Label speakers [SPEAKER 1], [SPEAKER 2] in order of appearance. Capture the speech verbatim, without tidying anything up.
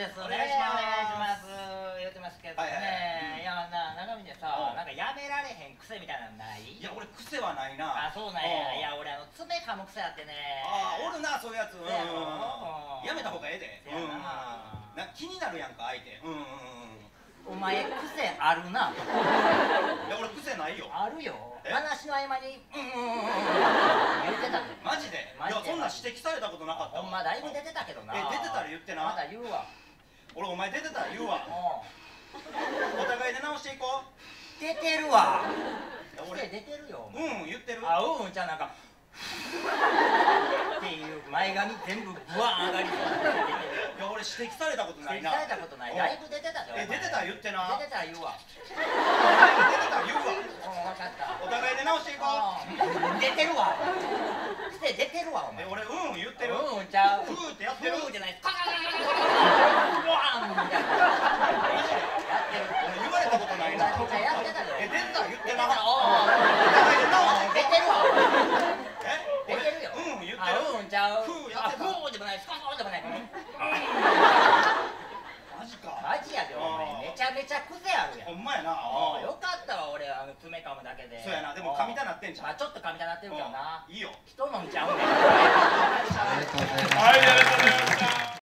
[SPEAKER 1] ですね。
[SPEAKER 2] お願いします。
[SPEAKER 1] お願いします。言ってますけどね。いや、な、中身でさ、なんかやめられへん癖みたいなのない？
[SPEAKER 2] いや、俺癖はないな。
[SPEAKER 1] あ、そうなんや。いや、俺あの爪噛む癖あってね。
[SPEAKER 2] ああ、おるな、そういうやつ。
[SPEAKER 1] そうやろ。
[SPEAKER 2] やめた方がええで。
[SPEAKER 1] せやな。
[SPEAKER 2] な、気になるやんか、相手。うんうんうん。
[SPEAKER 1] お前癖あるな。
[SPEAKER 2] いや、俺癖ないよ。
[SPEAKER 1] あるよ。話の合間にうんうんうん言ってたで。
[SPEAKER 2] マジで？いや、そんな指摘されたことなかった。
[SPEAKER 1] ほんまだいぶ出てたけどな。
[SPEAKER 2] え、出てたら言ってな。
[SPEAKER 1] まだ言うわ。
[SPEAKER 2] 俺お前出てたら言うわ。お互いで直していこう。
[SPEAKER 1] 出てるわ。
[SPEAKER 2] 俺
[SPEAKER 1] 出てるよ。
[SPEAKER 2] うん言ってる。
[SPEAKER 1] あ、うんじゃなんかっていう前髪全部ブワーン上がりそうな。
[SPEAKER 2] いや俺指摘されたことないな。
[SPEAKER 1] 指摘されたことない。だいぶ出てたで。
[SPEAKER 2] え、出てたら言ってな。
[SPEAKER 1] 出てたら言うわ。
[SPEAKER 2] 出てたら言うわ。
[SPEAKER 1] うん、分かった。
[SPEAKER 2] お互いで直していこう。
[SPEAKER 1] 出てるわ。癖出てるわお前。
[SPEAKER 2] え、俺うん言ってる。
[SPEAKER 1] うんちゃう。
[SPEAKER 2] ふーってやってる。
[SPEAKER 1] ふーじゃない。カーンワンみたいな。やってる。
[SPEAKER 2] 俺言われたことないな。
[SPEAKER 1] めっちゃやってたで。
[SPEAKER 2] え、出てたら言ってな。
[SPEAKER 1] おー。出てるわ。
[SPEAKER 2] え、出てるよ。うん言ってる。
[SPEAKER 1] うんちゃう。
[SPEAKER 2] ふーやってた。
[SPEAKER 1] ふーでもない。スカスカでもない。
[SPEAKER 2] マジか。
[SPEAKER 1] マジやでお前。めちゃめちゃ癖あるやん。
[SPEAKER 2] ほんまやな。
[SPEAKER 1] よかったわ俺あの爪噛むだけで。
[SPEAKER 2] そうやな。でも噛みたなってんじゃん。
[SPEAKER 1] ちょっと噛みたなってるけどな。
[SPEAKER 2] いいよ。
[SPEAKER 1] 人のんちゃうねん。
[SPEAKER 3] ありがとうございます。